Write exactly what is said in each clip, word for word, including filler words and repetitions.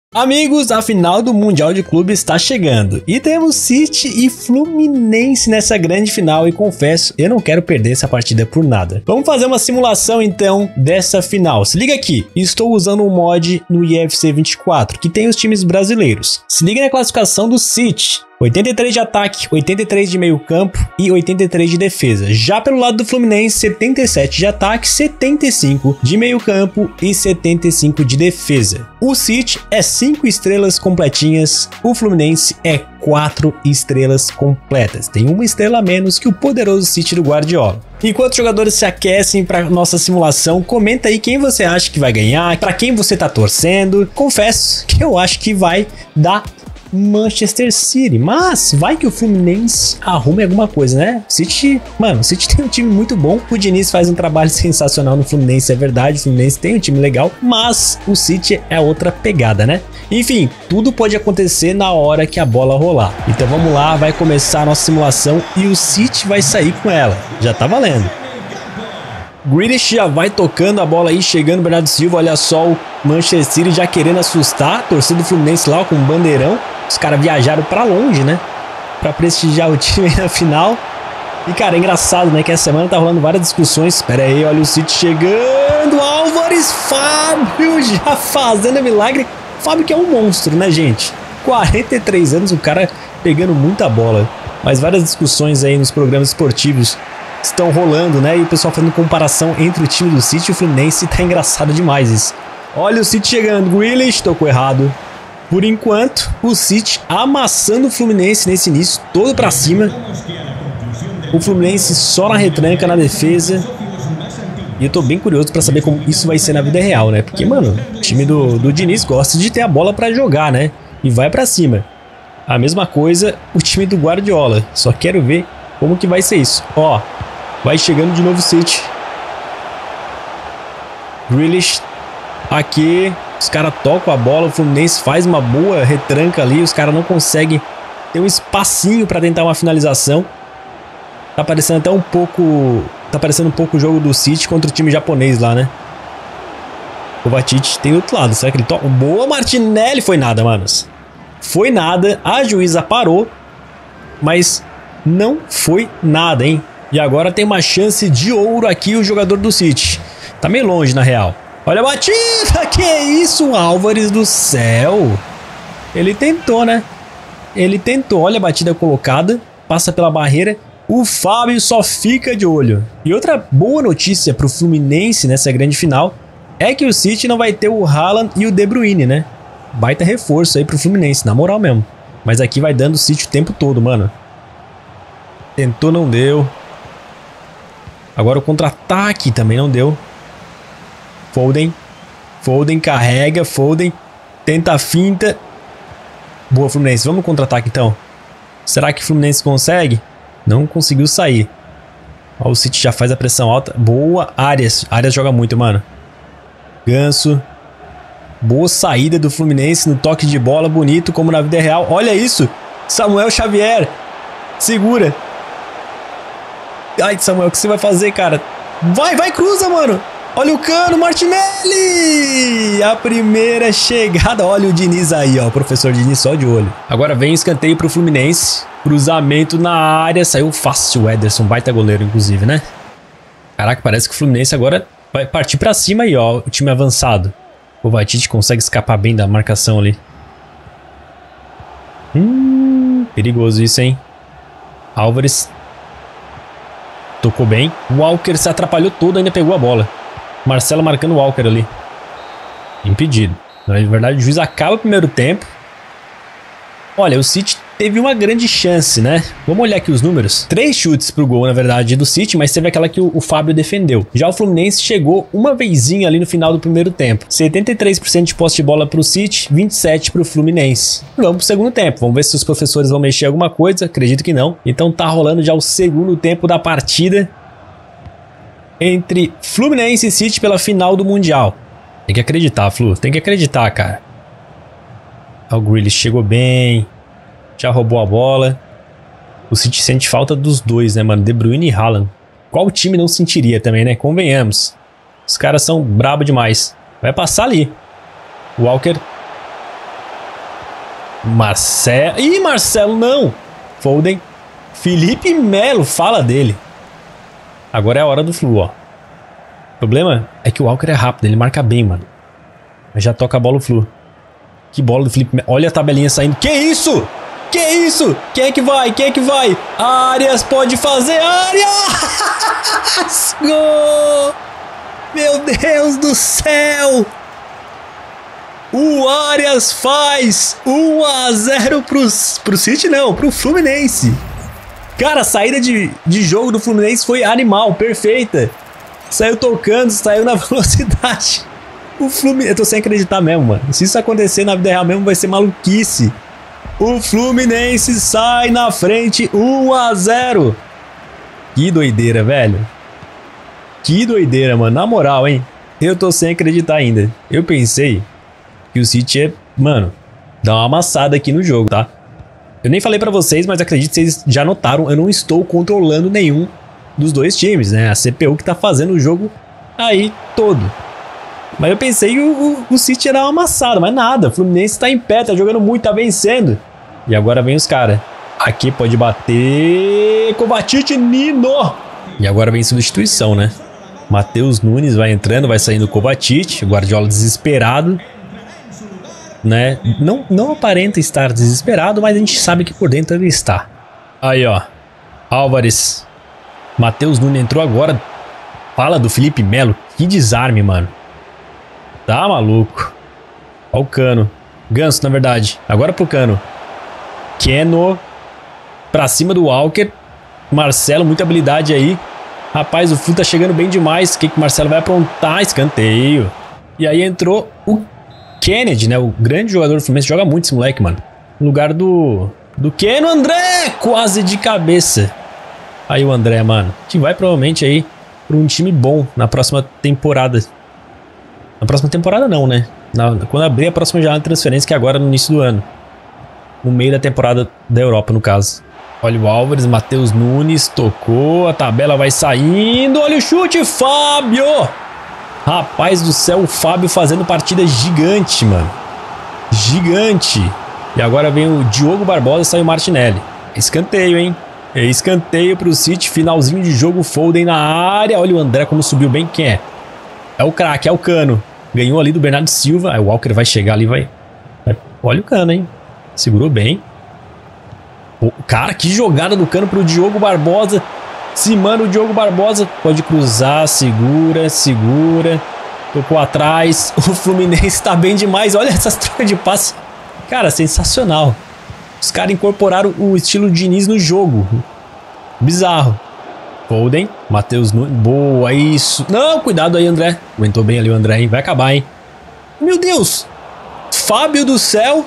Amigos, a final do Mundial de Clubes está chegando e temos City e Fluminense nessa grande final e confesso, eu não quero perder essa partida por nada. Vamos fazer uma simulação então dessa final. Se liga aqui, estou usando um mod no I F C vinte e quatro que tem os times brasileiros. Se liga na classificação do City. oitenta e três de ataque, oitenta e três de meio campo e oitenta e três de defesa. Já pelo lado do Fluminense, setenta e sete de ataque, setenta e cinco de meio campo e setenta e cinco de defesa. O City é cinco estrelas completinhas, o Fluminense é quatro estrelas completas. Tem uma estrela a menos que o poderoso City do Guardiola. Enquanto os jogadores se aquecem para nossa simulação, comenta aí quem você acha que vai ganhar, para quem você tá torcendo. Confesso que eu acho que vai dar Manchester City, mas vai que o Fluminense arrume alguma coisa, né? City, mano, o City tem um time muito bom, o Diniz faz um trabalho sensacional no Fluminense, é verdade, o Fluminense tem um time legal, mas o City é outra pegada, né? Enfim, tudo pode acontecer na hora que a bola rolar. Então vamos lá, vai começar a nossa simulação e o City vai sair com ela, já tá valendo. Grealish já vai tocando a bola aí, chegando o Bernardo Silva, olha só o Manchester City já querendo assustar, a torcida do Fluminense lá com um bandeirão. Os caras viajaram pra longe, né? Pra prestigiar o time na final. E, cara, é engraçado, né? Que essa semana tá rolando várias discussões. Pera aí, olha o City chegando. Álvares, Fábio já fazendo milagre. Fábio que é um monstro, né, gente? quarenta e três anos, o cara pegando muita bola. Mas várias discussões aí nos programas esportivos estão rolando, né? E o pessoal fazendo comparação entre o time do City e o Fluminense. Tá engraçado demais isso. Olha o City chegando. Grealish, tocou errado. Por enquanto, o City amassando o Fluminense nesse início, todo pra cima. O Fluminense só na retranca, na defesa. E eu tô bem curioso pra saber como isso vai ser na vida real, né? Porque, mano, o time do, do Diniz gosta de ter a bola pra jogar, né? E vai pra cima. A mesma coisa o time do Guardiola. Só quero ver como que vai ser isso. Ó, vai chegando de novo o City. Grealish aqui. Os caras tocam a bola, o Fluminense faz uma boa retranca ali, os caras não conseguem ter um espacinho para tentar uma finalização. Tá parecendo até um pouco, tá parecendo um pouco o jogo do City contra o time japonês lá, né? O Kovacic tem do outro lado, será que ele toca? Boa, Martinelli, foi nada, manos. Foi nada, a juíza parou, mas não foi nada, hein? E agora tem uma chance de ouro aqui o jogador do City. Tá meio longe na real. Olha a batida, que isso, Álvares do céu. Ele tentou, né? Ele tentou, olha a batida colocada, passa pela barreira. O Fábio só fica de olho. E outra boa notícia pro Fluminense nessa grande final é que o City não vai ter o Haaland e o De Bruyne, né? Baita reforço aí pro Fluminense, na moral mesmo. Mas aqui vai dando o City o tempo todo, mano. Tentou, não deu. Agora o contra-ataque também não deu. Foden, Foden carrega, Foden tenta a finta. Boa, Fluminense, vamos no contra-ataque então. Será que o Fluminense consegue? Não conseguiu sair. Ó, o City já faz a pressão alta. Boa, Arias, Arias joga muito, mano. Ganso. Boa saída do Fluminense no toque de bola, bonito como na vida real. Olha isso, Samuel Xavier. Segura. Ai, Samuel, o que você vai fazer, cara? Vai, vai, cruza, mano. Olha o Cano, Martinelli! A primeira chegada. Olha o Diniz aí, ó. O professor Diniz só de olho. Agora vem escanteio pro Fluminense. Cruzamento na área. Saiu fácil o Ederson. Baita goleiro, inclusive, né? Caraca, parece que o Fluminense agora vai partir pra cima aí, ó. O time avançado. O Kovacic consegue escapar bem da marcação ali. Hum, perigoso isso, hein? Álvares. Tocou bem. O Walker se atrapalhou todo, ainda pegou a bola. Marcelo marcando o Walker ali. Impedido. Na verdade, o juiz acaba o primeiro tempo. Olha, o City teve uma grande chance, né? Vamos olhar aqui os números. Três chutes pro gol, na verdade, do City, mas teve aquela que o, o Fábio defendeu. Já o Fluminense chegou uma vezinha ali no final do primeiro tempo. setenta e três por cento de posse de bola pro City, vinte e sete por cento pro Fluminense. Vamos pro segundo tempo. Vamos ver se os professores vão mexer alguma coisa. Acredito que não. Então tá rolando já o segundo tempo da partida entre Fluminense e City pela final do Mundial. Tem que acreditar, Flu. Tem que acreditar, cara. O Grealish chegou bem. Já roubou a bola. O City sente falta dos dois, né, mano? De Bruyne e Haaland. Qual time não sentiria também, né? Convenhamos. Os caras são brabo demais. Vai passar ali. Walker. Marcelo. Ih, Marcelo não. Foden. Felipe Melo, fala dele. Agora é a hora do Flu, ó. O problema é que o Walker é rápido, ele marca bem, mano. Mas já toca a bola o Flu. Que bola do Felipe Melo. Olha a tabelinha saindo. Que isso? Que isso? Quem é que vai? Quem é que vai? Arias pode fazer. Arias! Gol! Meu Deus do céu! O Arias faz um a zero pros, pro City, não, pro Fluminense. Cara, a saída de, de jogo do Fluminense foi animal, perfeita. Saiu tocando, saiu na velocidade. O Fluminense... Eu tô sem acreditar mesmo, mano. Se isso acontecer na vida real mesmo, vai ser maluquice. O Fluminense sai na frente um a zero. Que doideira, velho. Que doideira, mano. Na moral, hein. Eu tô sem acreditar ainda. Eu pensei que o City é... Mano, dá uma amassada aqui no jogo, tá? Eu nem falei pra vocês, mas acredito que vocês já notaram. Eu não estou controlando nenhum dos dois times, né? A C P U que tá fazendo o jogo aí todo. Mas eu pensei que o, o, o City era uma amassada, mas nada. O Fluminense tá em pé, tá jogando muito, tá vencendo. E agora vem os caras. Aqui pode bater. Kovacic, Nino. E agora vem substituição, né? Matheus Nunes vai entrando, vai saindo o Kovacic. O Guardiola desesperado. Né? Não, não aparenta estar desesperado, mas a gente sabe que por dentro ele está. Aí, ó. Álvares. Matheus Nunes entrou agora. Fala do Felipe Melo. Que desarme, mano. Tá maluco. Ó o Cano. Ganso, na verdade. Agora pro Cano. Keno. Pra cima do Walker. Marcelo, muita habilidade aí. Rapaz, o Flu tá chegando bem demais. O que que o Marcelo vai aprontar? Escanteio. E aí entrou o Kennedy, né? O grande jogador do Fluminense. Joga muito esse moleque, mano. No lugar do... Do Keno, André! Quase de cabeça. Aí o André, mano. Que vai provavelmente aí pra um time bom na próxima temporada. Na próxima temporada não, né? Na, quando abrir a próxima janela de transferência, que é agora no início do ano. No meio da temporada da Europa, no caso. Olha o Álvares, Matheus Nunes, tocou, a tabela vai saindo. Olha o chute, Fábio! Rapaz do céu, o Fábio fazendo partida gigante, mano. Gigante. E agora vem o Diogo Barbosa e sai o Martinelli. Escanteio, hein? É escanteio pro City, finalzinho de jogo, Foden na área. Olha o André como subiu bem, quem é? É o craque, é o Cano. Ganhou ali do Bernardo Silva. Aí o Walker vai chegar ali, vai... vai... Olha o Cano, hein? Segurou bem. Pô, cara, que jogada do Cano pro Diogo Barbosa. Se manda o Diogo Barbosa. Pode cruzar, segura, segura. Tocou atrás. O Fluminense tá bem demais. Olha essas trocas de passe. Cara, sensacional. Os caras incorporaram o estilo Diniz no jogo. Bizarro. Foden, Matheus Nunes, boa, isso. Não, cuidado aí, André. Aguentou bem ali o André, hein? Vai acabar, hein? Meu Deus! Fábio do céu.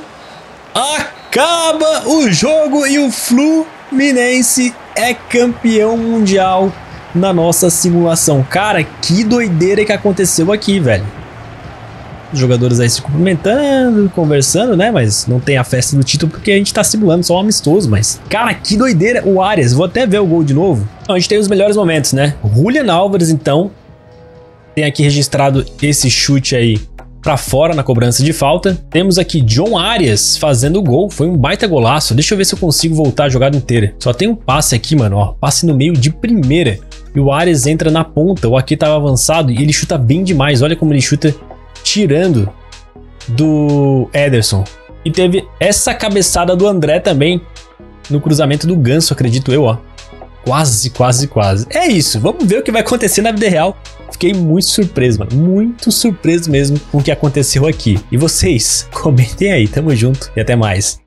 Acaba o jogo e o Fluminense é campeão mundial na nossa simulação. Cara, que doideira que aconteceu aqui, velho. Os jogadores aí se cumprimentando, conversando, né? Mas não tem a festa do título porque a gente tá simulando só um amistoso, mas... Cara, que doideira. O Arias, vou até ver o gol de novo. Então, a gente tem os melhores momentos, né? Julian Álvares, então, tem aqui registrado esse chute aí pra fora na cobrança de falta. Temos aqui John Arias fazendo o gol. Foi um baita golaço. Deixa eu ver se eu consigo voltar a jogada inteira. Só tem um passe aqui, mano, ó. Passe no meio de primeira. E o Arias entra na ponta. O aqui tava avançado e ele chuta bem demais. Olha como ele chuta tirando do Ederson. E teve essa cabeçada do André também no cruzamento do Ganso, acredito eu, ó. Quase, quase, quase. É isso, vamos ver o que vai acontecer na vida real. Fiquei muito surpreso, mano. Muito surpreso mesmo com o que aconteceu aqui. E vocês? Comentem aí, tamo junto e até mais.